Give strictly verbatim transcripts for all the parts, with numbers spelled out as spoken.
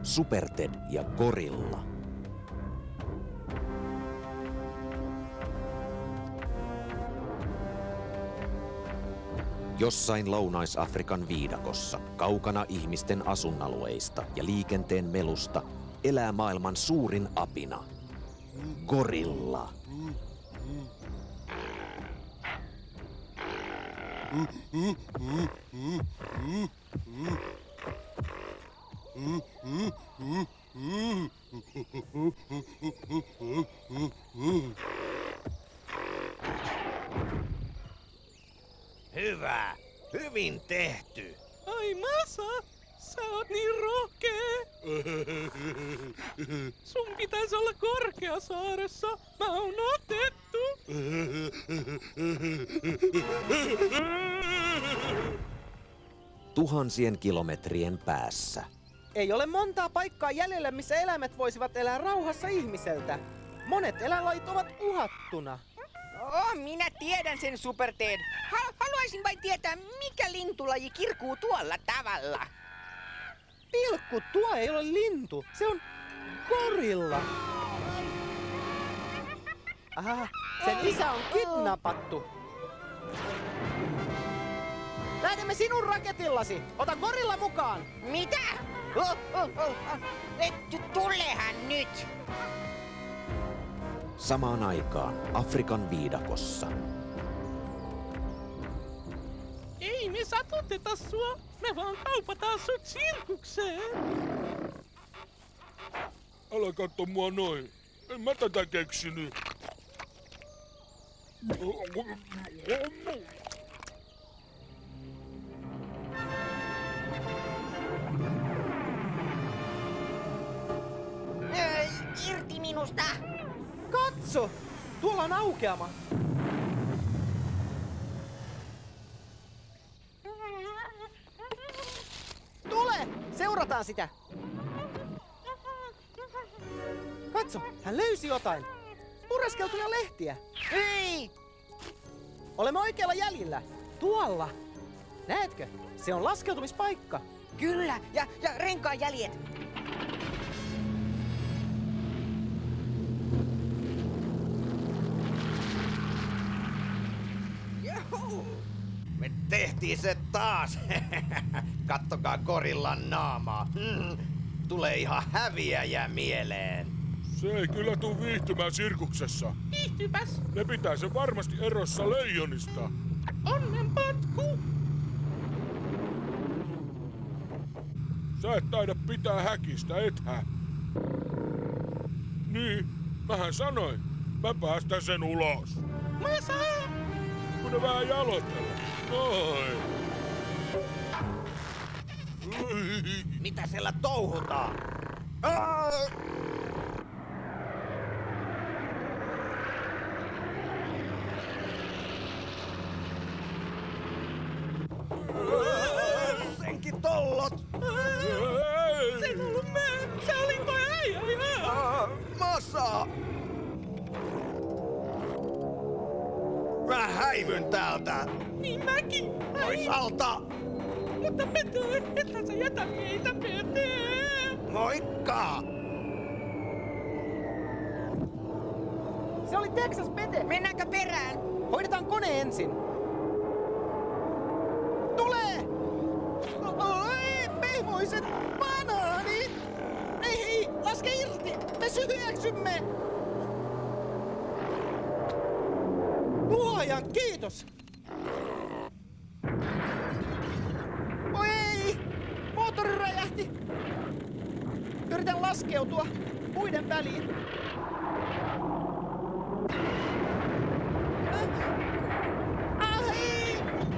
Super Ted ja gorilla. Jossain Lounais-Afrikan viidakossa, kaukana ihmisten asuinalueista ja liikenteen melusta, elää maailman suurin apina. Gorilla. Hyvä. Hyvin tehty. Ai Masa, sä oot niin rohkee. Sun pitäisi olla Korkeasaaressa. Mä oon otettu. Tuhansien kilometrien päässä. Ei ole montaa paikkaa jäljellä, missä eläimet voisivat elää rauhassa ihmiseltä. Monet eläinlajit ovat uhattuna. Oh, minä tiedän sen, Super Ted. Ha- haluaisin vain tietää, mikä lintulaji kirkuu tuolla tavalla. Pilkku, tuo ei ole lintu. Se on gorilla. Aha, sen isä on kidnappattu. Lähdemme sinun raketillasi. Ota gorilla mukaan. Mitä? Oh, oh, oh, oh. Et, tulehan nyt. Samaan aikaan Afrikan viidakossa. Ei me satuteta sua. Me vaan kaupataan sut sirkukseen. Älä katso mua noin. En mä tätä keksinyt. Öö, irti minusta. Katso! Tuolla on aukeama. Tule! Seurataan sitä. Katso, hän löysi jotain. Pureskeltuja lehtiä. Hei! Olemme oikealla jäljellä. Tuolla. Näetkö? Se on laskeutumispaikka. Kyllä, ja, ja renkaan jäljet. Juhu! Me tehtiin se taas. Kattokaa gorillan naamaa. Mm, tulee ihan häviäjä mieleen. Se ei kyllä tuu viihtymään sirkuksessa. Viihtypäs. Ne pitää sen varmasti erossa leijonista. Onnenpotku. Sä et taida pitää häkistä, ethä? Niin, mähän sanoin. Mä päästän sen ulos. Masa! Kun ne vähän jaloitella. Noin. Mitä siellä touhutaan? Aa! Senkin tollot! Se ei ollut mä! Se oli toi äijä! Aa, Masa! Mä häivyn täältä! Niin mäkin! Pois alta! Mutta Pete, ethän sä jätä meitä, Pete! Moikka! Se oli Texas Pete. Mennäänkö perään? Hoidetaan kone ensin. Tule! Oi, pehmoiset banaanit! Ei, laske irti! Me syöksymme! Luojan kiitos! Oi ei! Moottori räjähti! Yritän laskeutua puiden väliin. Ai!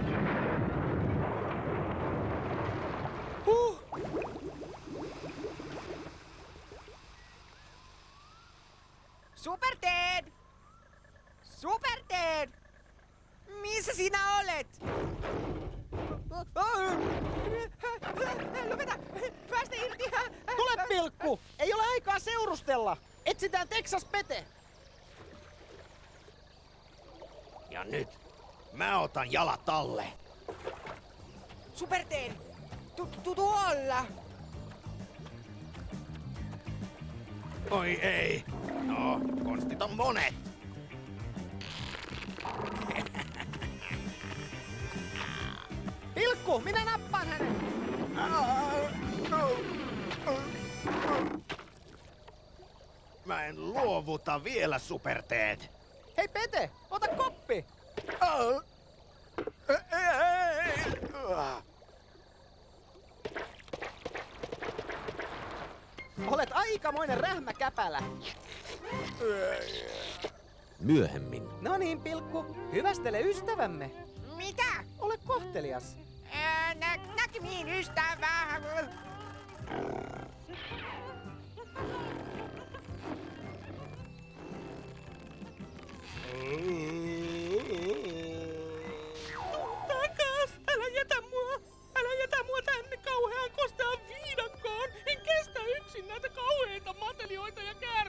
Huh! Super Ted! Super Ted! Missä sinä olet? Lopeta! Päästä irti! Tule, Pilkku! Ei ole aikaa seurustella! Etsitään Texas Pete! Ja nyt mä otan jalat alle. Super Ted! Tu- tu- tuolla! Oi ei. No, konstit on monet. Pilkku, minä nappaan hänet! Mä en luovuta vielä, Super-Ted. Hei Pete, ota koppi! Olet aikamoinen rähmäkäpälä. Myöhemmin No niin, Pilkku, hyvästele ystävämme. Mitä? Ole kohtelias. Ää, nä, näkemiin, ystävä. Takas! Älä jätä mua! Älä jätä mua tänne kauhean kostaan viidakkoon! En kestä yksin näitä kauheita matelioita ja käärmeitä!